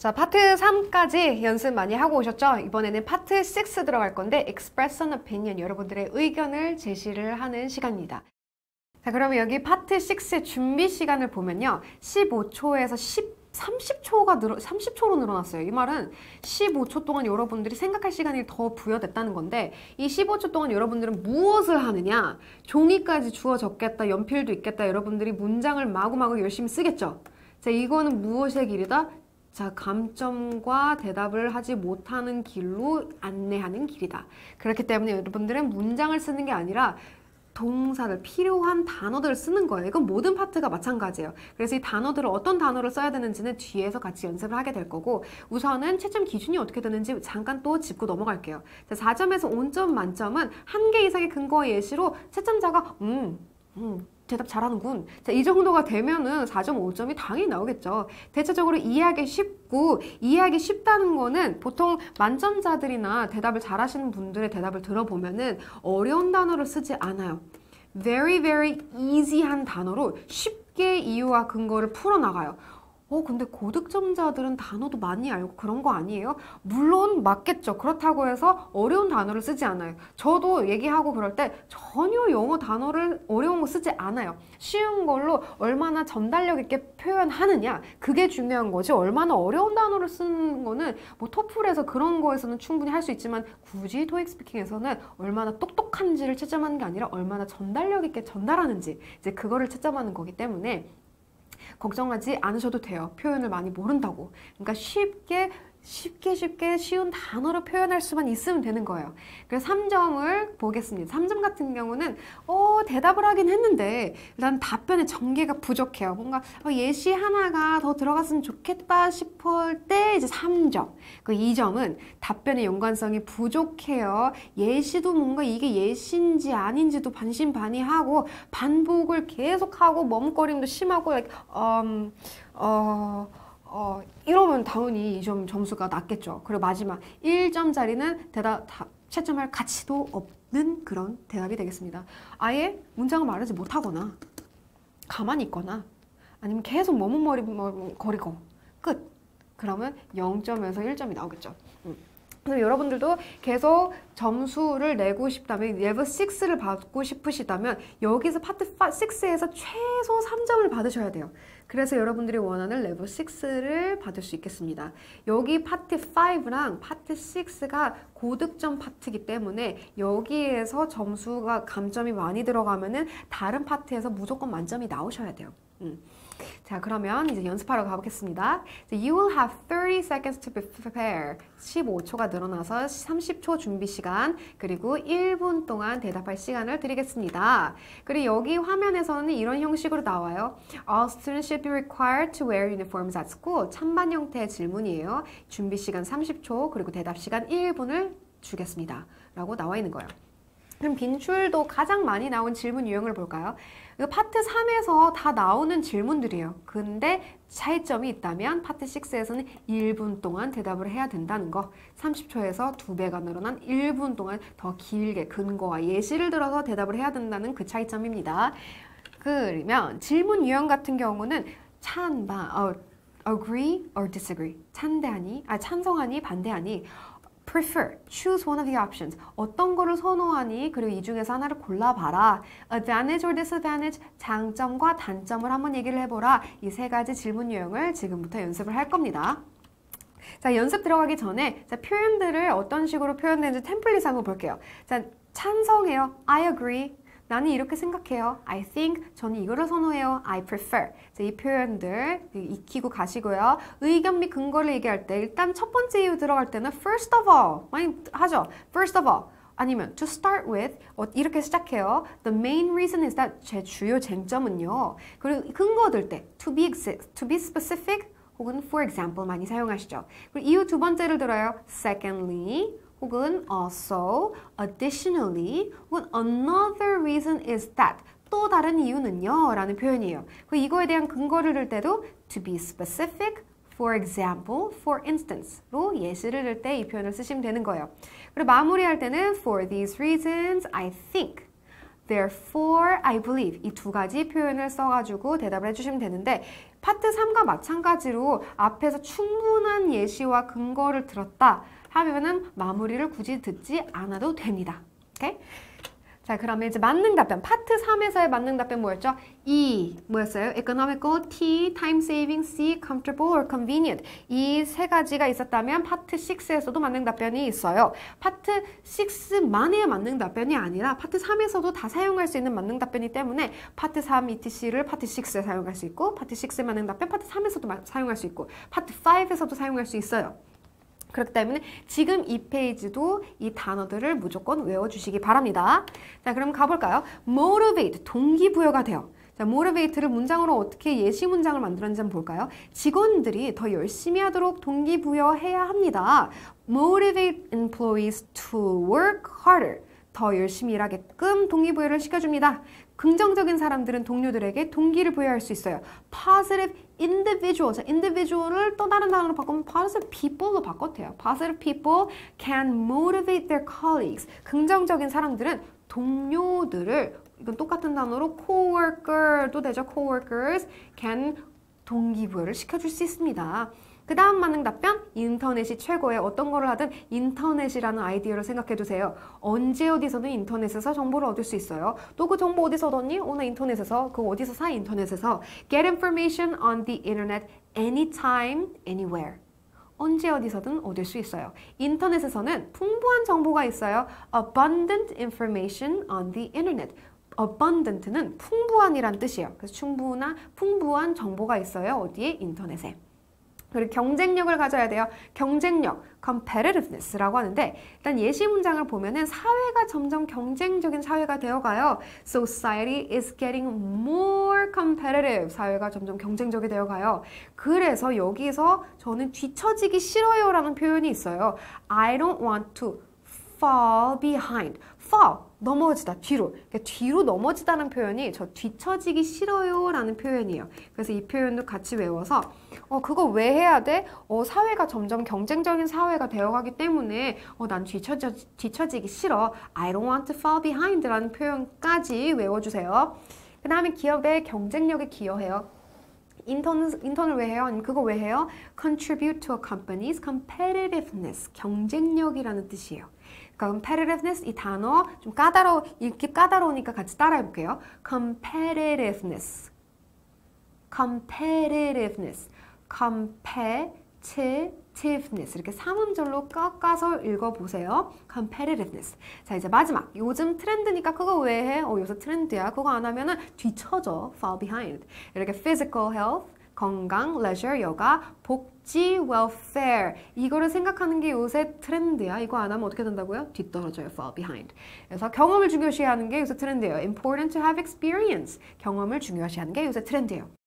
자, 파트 3까지 연습 많이 하고 오셨죠? 이번에는 파트 6 들어갈 건데 Express an opinion, 여러분들의 의견을 제시를 하는 시간입니다. 자, 그러면 여기 파트 6의 준비 시간을 보면요. 15초에서 30초로 늘어났어요. 이 말은 15초 동안 여러분들이 생각할 시간이 더 부여됐다는 건데 이 15초 동안 여러분들은 무엇을 하느냐? 종이까지 주워 적겠다, 연필도 있겠다, 여러분들이 문장을 마구마구 열심히 쓰겠죠? 자, 이거는 무엇의 길이다? 자, 감점과 대답을 하지 못하는 길로 안내하는 길이다. 그렇기 때문에 여러분들은 문장을 쓰는 게 아니라 동사를, 필요한 단어들을 쓰는 거예요. 이건 모든 파트가 마찬가지예요. 그래서 이 단어들을 어떤 단어를 써야 되는지는 뒤에서 같이 연습을 하게 될 거고 우선은 채점 기준이 어떻게 되는지 잠깐 또 짚고 넘어갈게요. 자, 4점에서 5점 만점은 한 개 이상의 근거와 예시로 채점자가 대답 잘하는군. 자, 이 정도가 되면은 4.5점이 당연히 나오겠죠. 대체적으로 이해하기 쉽고 이해하기 쉽다는 거는 보통 만점자들이나 대답을 잘하시는 분들의 대답을 들어보면은 어려운 단어를 쓰지 않아요. Very, very easy한 단어로 쉽게 이유와 근거를 풀어나가요. 근데 고득점자들은 단어도 많이 알고 그런 거 아니에요? 물론 맞겠죠. 그렇다고 해서 어려운 단어를 쓰지 않아요. 저도 얘기하고 그럴 때 전혀 영어 단어를 어려운 거 쓰지 않아요. 쉬운 걸로 얼마나 전달력 있게 표현하느냐, 그게 중요한 거지. 얼마나 어려운 단어를 쓰는 거는 뭐 토플에서 그런 거에서는 충분히 할 수 있지만 굳이 토익 스피킹에서는 얼마나 똑똑한지를 채점하는 게 아니라 얼마나 전달력 있게 전달하는지 이제 그거를 채점하는 거기 때문에 걱정하지 않으셔도 돼요. 표현을 많이 모른다고. 그러니까 쉽게 쉬운 단어로 표현할 수만 있으면 되는 거예요. 그래서 3점을 보겠습니다. 3점 같은 경우는 대답을 하긴 했는데 일단 답변의 전개가 부족해요. 뭔가 예시 하나가 더 들어갔으면 좋겠다 싶을 때 이제 3점. 그 2점은 답변의 연관성이 부족해요. 예시도 뭔가 이게 예시인지 아닌지도 반신반의하고 반복을 계속하고 머뭇거림도 심하고 이러면 당연히 이 점수가 낮겠죠. 그리고 마지막 1점짜리는 채점할 가치도 없는 그런 대답이 되겠습니다. 아예 문장을 말하지 못하거나 가만히 있거나 아니면 계속 머뭇거리고 끝. 그러면 0점에서 1점이 나오겠죠. 그래서 여러분들도 계속 점수를 내고 싶다면 레벨 6를 받고 싶으시다면 여기서 파트 6에서 최소 3점을 받으셔야 돼요. 그래서 여러분들이 원하는 레벨 6를 받을 수 있겠습니다. 여기 파트 5랑 파트 6가 고득점 파트이기 때문에 여기에서 점수가 감점이 많이 들어가면은 다른 파트에서 무조건 만점이 나오셔야 돼요. 자, 그러면 이제 연습하러 가보겠습니다. You will have 30 seconds to prepare. 15초가 늘어나서 30초 준비 시간, 그리고 1분 동안 대답할 시간을 드리겠습니다. 그리고 여기 화면에서는 이런 형식으로 나와요. All students should be required to wear uniforms at school. 찬반 형태의 질문이에요. 준비 시간 30초, 그리고 대답 시간 1분을 주겠습니다. 라고 나와 있는 거예요. 그럼 빈출도 가장 많이 나온 질문 유형을 볼까요? 이거 파트 3에서 다 나오는 질문들이에요. 근데 차이점이 있다면 파트 6에서는 1분 동안 대답을 해야 된다는 거. 30초에서 2배가 늘어난 1분 동안 더 길게 근거와 예시를 들어서 대답을 해야 된다는 그 차이점입니다. 그러면 질문 유형 같은 경우는 agree or disagree. 찬성하니, 반대하니. Prefer, choose one of the options. 어떤 거를 선호하니? 그리고 이 중에서 하나를 골라봐라. Advantage or disadvantage, 장점과 단점을 한번 얘기를 해보라. 이 세 가지 질문 유형을 지금부터 연습을 할 겁니다. 자, 연습 들어가기 전에 표현들을 어떤 식으로 표현되는지 템플릿 한번 볼게요. 자, 찬성해요. I agree. 나는 이렇게 생각해요. I think. 저는 이거를 선호해요. I prefer. 자, 이 표현들 익히고 가시고요. 의견 및 근거를 얘기할 때 일단 첫 번째 이유 들어갈 때는 first of all 많이 하죠. First of all. 아니면 to start with 이렇게 시작해요. The main reason is that 제 주요 쟁점은요. 그리고 근거 들 때 to be specific 혹은 for example 많이 사용하시죠. 그리고 이유 두 번째를 들어요. Secondly 혹은 also, additionally, 혹은 another reason is that. 또 다른 이유는요 라는 표현이에요. 그리고 이거에 대한 근거를 들 때도 to be specific, for example, for instance로 예시를 들 때 이 표현을 쓰시면 되는 거예요. 그리고 마무리할 때는 for these reasons, I think. Therefore, I believe 이 두 가지 표현을 써가지고 대답을 해주시면 되는데 파트 3과 마찬가지로 앞에서 충분한 예시와 근거를 들었다 하면은 마무리를 굳이 듣지 않아도 됩니다. 오케이? 자, 그러면 이제 만능 답변. 파트 3에서의 만능 답변 뭐였죠? E 뭐였어요? economical, T, time saving, C, comfortable or convenient. 이 세 가지가 있었다면 파트 6에서도 만능 답변이 있어요. 파트 6만의 만능 답변이 아니라 파트 3에서도 다 사용할 수 있는 만능 답변이기 때문에 파트 3 ETC를 파트 6에 사용할 수 있고 파트 6의 만능 답변 파트 3에서도 사용할 수 있고 파트 5에서도 사용할 수 있어요. 그렇기 때문에 지금 이 페이지도 이 단어들을 무조건 외워주시기 바랍니다. 자, 그럼 가볼까요? motivate, 동기부여가 돼요. 자, motivate를 문장으로 어떻게 예시 문장을 만들었는지 한번 볼까요? 직원들이 더 열심히 하도록 동기부여해야 합니다. motivate employees to work harder. 더 열심히 일하게끔 동기부여를 시켜줍니다. 긍정적인 사람들은 동료들에게 동기를 부여할 수 있어요. positive individual. 자, individual을 또 다른 단어로 바꾸면 positive people로 바꿔도 돼요. positive people can motivate their colleagues. 긍정적인 사람들은 동료들을, 이건 똑같은 단어로 coworker도 되죠. coworkers can 동기부여를 시켜줄 수 있습니다. 그 다음 만능 답변, 인터넷이 최고의 어떤 거를 하든 인터넷이라는 아이디어를 생각해 두세요. 언제 어디서든 인터넷에서 정보를 얻을 수 있어요. 또 그 정보 어디서 얻었니? 나 인터넷에서. 그거 어디서 사? 인터넷에서. Get information on the internet anytime, anywhere. 언제 어디서든 얻을 수 있어요. 인터넷에서는 풍부한 정보가 있어요. Abundant information on the internet. Abundant는 풍부한이란 뜻이에요. 그래서 충분한, 풍부한 정보가 있어요. 어디에? 인터넷에. 그리고 경쟁력을 가져야 돼요. 경쟁력, competitiveness라고 하는데 일단 예시 문장을 보면은 사회가 점점 경쟁적인 사회가 되어가요. Society is getting more competitive. 사회가 점점 경쟁적이 되어가요. 그래서 여기서 저는 뒤처지기 싫어요 라는 표현이 있어요. I don't want to fall behind. fall, 넘어지다, 뒤로. 그러니까 뒤로 넘어지다는 표현이 저 뒤처지기 싫어요 라는 표현이에요. 그래서 이 표현도 같이 외워서 그거 왜 해야 돼? 사회가 점점 경쟁적인 사회가 되어가기 때문에 난 뒤처지기 싫어. I don't want to fall behind 라는 표현까지 외워주세요. 그 다음에 기업의 경쟁력에 기여해요. 인턴을 왜 해요? 아니면 그거 왜 해요? Contribute to a company's competitiveness. 경쟁력이라는 뜻이에요. competitiveness 이 단어 좀 읽기 까다로우니까 같이 따라해 볼게요. competitiveness, competitiveness, competitiveness 이렇게 3음절로 깎아서 읽어보세요. competitiveness. 자, 이제 마지막. 요즘 트렌드니까 그거 왜 해? 요새 트렌드야. 그거 안 하면은 뒤쳐져. fall behind. 이렇게 physical health, 건강, leisure, 여가, 복지, welfare 이거를 생각하는 게 요새 트렌드야. 이거 안 하면 어떻게 된다고요? 뒤떨어져요. fall behind. 그래서 경험을 중요시하는 게 요새 트렌드예요. important to have experience. 경험을 중요시하는 게 요새 트렌드예요.